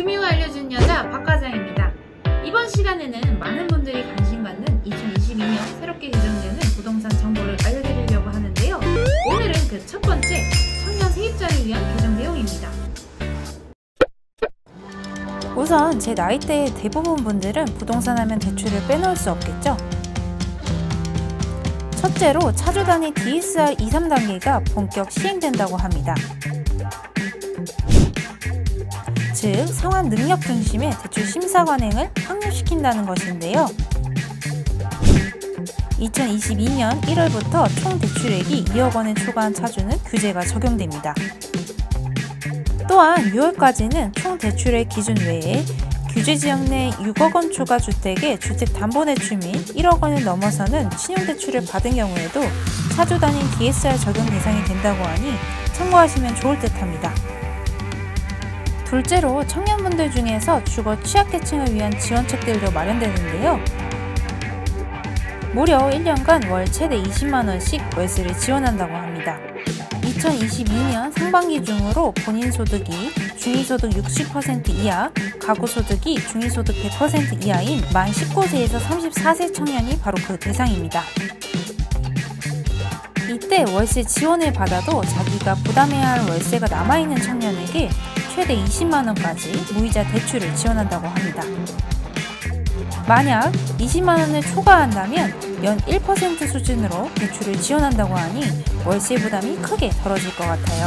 금융 알려준 여자 박과장입니다. 이번 시간에는 많은 분들이 관심 갖는 2022년 새롭게 개정되는 부동산 정보를 알려드리려고 하는데요. 오늘은 그 첫 번째 청년 세입자를 위한 개정 내용입니다. 우선 제 나이대의 대부분 분들은 부동산 하면 대출을 빼놓을 수 없겠죠. 첫째로 차주 단위 DSR 2, 3단계가 본격 시행된다고 합니다. 즉, 상환 능력 중심의 대출 심사 관행을 확률시킨다는 것인데요. 2022년 1월부터 총 대출액이 2억 원을 초과한 차주는 규제가 적용됩니다. 또한 6월까지는 총 대출액 기준 외에 규제 지역 내 6억 원 초과 주택의 주택담보대출 및 1억 원을 넘어서는 신용대출을 받은 경우에도 차주 단위 DSR 적용 대상이 된다고 하니 참고하시면 좋을 듯합니다. 둘째로 청년분들 중에서 주거 취약계층을 위한 지원책들도 마련되는데요. 무려 1년간 월 최대 20만원씩 월세를 지원한다고 합니다. 2022년 상반기 중으로 본인 소득이 중위소득 60% 이하, 가구소득이 중위소득 100% 이하인 만 19세에서 34세 청년이 바로 그 대상입니다. 이때 월세 지원을 받아도 자기가 부담해야 할 월세가 남아있는 청년에게 최대 20만원까지 무이자 대출을 지원한다고 합니다. 만약 20만원을 초과한다면 연 1% 수준으로 대출을 지원한다고 하니 월세 부담이 크게 덜어질 것 같아요.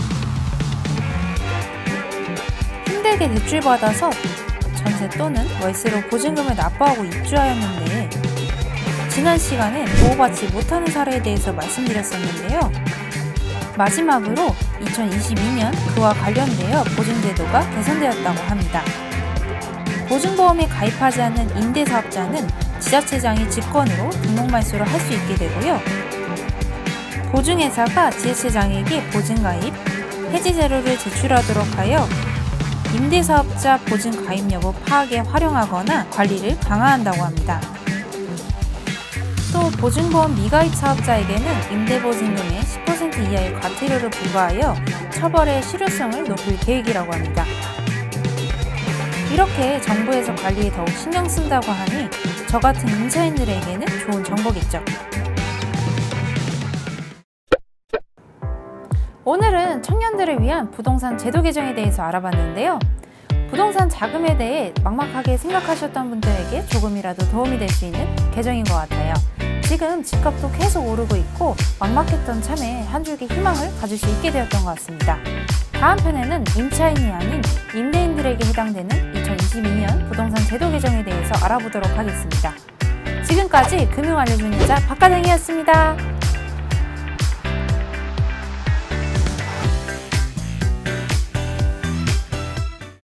힘들게 대출받아서 전세 또는 월세로 보증금을 납부하고 입주하였는데 지난 시간에 보호받지 못하는 사례에 대해서 말씀드렸었는데요. 마지막으로 2022년 그와 관련되어 보증제도가 개선되었다고 합니다. 보증보험에 가입하지 않는 임대사업자는 지자체장이 직권으로 등록말소를 할 수 있게 되고요. 보증회사가 지자체장에게 보증가입, 해지 자료를 제출하도록 하여 임대사업자 보증가입 여부 파악에 활용하거나 관리를 강화한다고 합니다. 또 보증보험 미가입 사업자에게는 임대보증금의 10% 이하의 과태료를 부과하여 처벌의 실효성을 높일 계획이라고 합니다. 이렇게 정부에서 관리에 더욱 신경 쓴다고 하니 저 같은 임차인들에게는 좋은 정보겠죠. 오늘은 청년들을 위한 부동산 제도 개정에 대해서 알아봤는데요. 부동산 자금에 대해 막막하게 생각하셨던 분들에게 조금이라도 도움이 될 수 있는 개정인 것 같아요. 지금 집값도 계속 오르고 있고 막막했던 참에 한 줄기 희망을 가질 수 있게 되었던 것 같습니다. 다음 편에는 임차인이 아닌 임대인들에게 해당되는 2022년 부동산 제도 개정에 대해서 알아보도록 하겠습니다. 지금까지 금융 알려준 여자 박과장이었습니다.